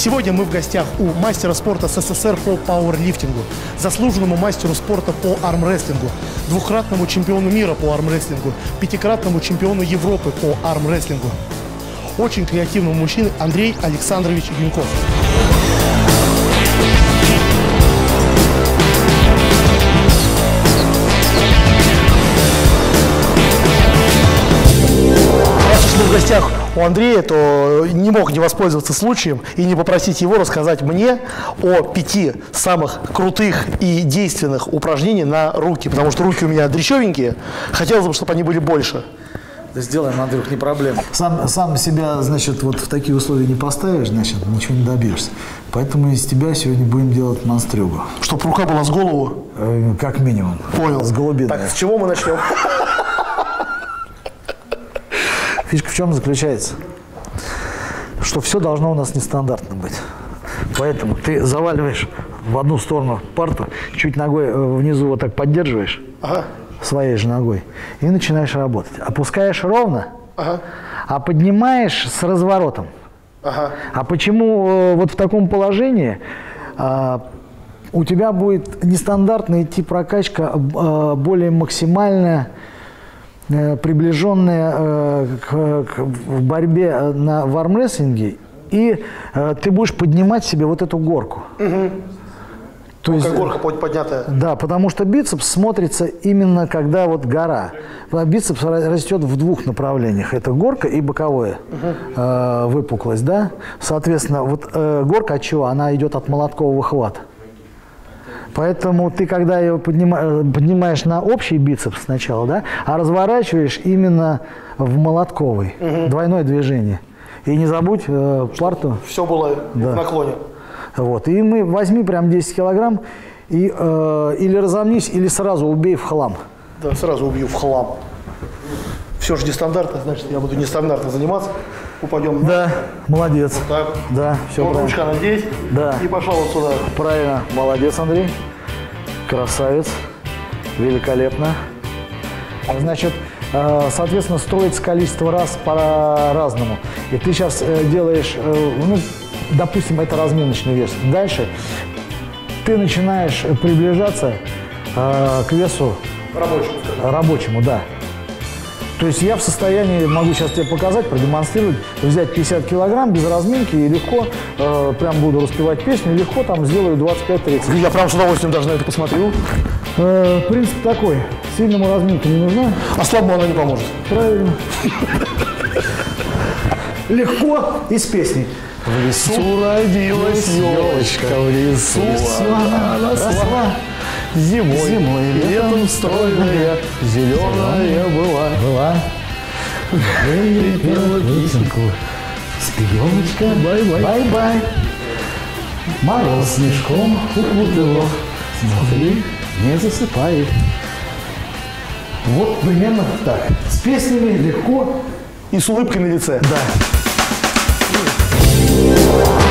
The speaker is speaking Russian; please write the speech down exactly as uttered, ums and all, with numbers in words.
Сегодня мы в гостях у мастера спорта СССР по пауэрлифтингу, заслуженному мастеру спорта по армрестлингу, двукратному чемпиону мира по армрестлингу, пятикратному чемпиону Европы по армрестлингу, очень креативному мужчине Андрей Александрович Юньков. В гостях у Андрея, то не мог не воспользоваться случаем и не попросить его рассказать мне о пяти самых крутых и действенных упражнениях на руки, потому что руки у меня дрещевенькие, хотелось бы, чтобы они были больше. Да сделаем, Андрюх, не проблема. Сам, сам себя, значит, вот в такие условия не поставишь, значит, ничего не добьешься. Поэтому из тебя сегодня будем делать монстрюгу. Чтобы рука была с голову? Э, как минимум. Понял. С голубиной. Так, с чего мы начнем? Фишка в чем заключается? Что все должно у нас нестандартно быть. Поэтому ты заваливаешь в одну сторону парту, чуть ногой внизу вот так поддерживаешь, ага, своей же ногой, и начинаешь работать. Опускаешь ровно, ага, а поднимаешь с разворотом. Ага. А почему вот в таком положении а, у тебя будет нестандартно идти прокачка, а, более максимальная, приближенная э, к, к, в борьбе на, в армрестлинге, и э, ты будешь поднимать себе вот эту горку. Угу. То ну, есть, как горка поднятая. Да, потому что бицепс смотрится именно когда вот гора. Бицепс растет в двух направлениях. Это горка и боковая угу. э, выпуклость. Да? Соответственно, вот э, горка от чего? Она идет от молоткового хвата. Поэтому ты, когда ее поднимаешь, поднимаешь на общий бицепс сначала, да, а разворачиваешь именно в молотковый, угу. двойное движение. И не забудь э, парту. Все было да. в наклоне. Вот. И мы возьми прям десять килограмм и э, или разомнись, или сразу убей в хлам. Да, сразу убью в хлам. Все же нестандартно, значит, я буду нестандартно заниматься. Упадем. Да, молодец. Вот так. Да, все вот ручка надеюсь. Да. И пошел вот сюда. Правильно. Молодец, Андрей. Красавец. Великолепно. Значит, соответственно, строится количество раз по-разному. И ты сейчас делаешь, ну, допустим, это разминочный вес. Дальше ты начинаешь приближаться к весу рабочему. Рабочему, да. То есть я в состоянии, могу сейчас тебе показать, продемонстрировать, взять пятьдесят килограмм без разминки и легко, э, прям буду распевать песню, легко там сделаю двадцать пять тридцать. Я прям с удовольствием даже на это посмотрю. Э, принцип такой, сильному разминка не нужна. А слабому она не поможет. Правильно. Легко и с песней. В лесу родилась елочка, в лесу она росла. Зимой, Зимой летом стройная, зеленая была. Была. Пела песенку. Спелевочка, бай-бай. Бай-бай. Мороз снежком укутывал. Смотри, не засыпает. Вот примерно так. С песнями легко. И с улыбкой на лице. Да.